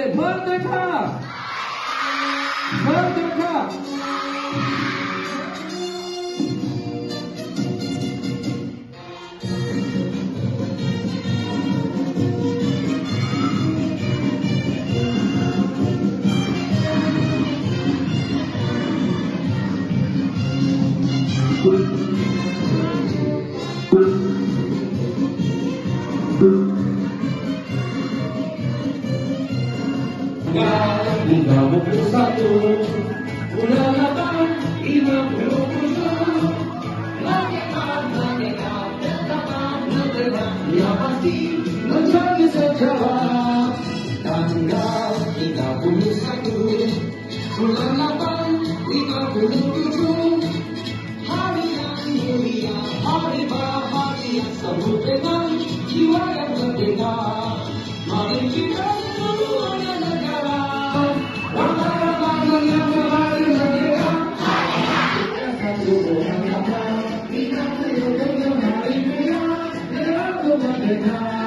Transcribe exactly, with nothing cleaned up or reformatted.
Merdeka! Merdeka! Tiga puluh satu, bulan delapan, lima puluh tujuh. Merdeka, merdeka, merdeka, merdeka, yang pasti menjadi sejarah. Tanggal tiga puluh satu, bulan delapan, lima puluh tujuh. Hari yang mulia, hari bahagia, sambut dengan jiwa yang merdeka. Mari kita semuanya negara. Merdeka.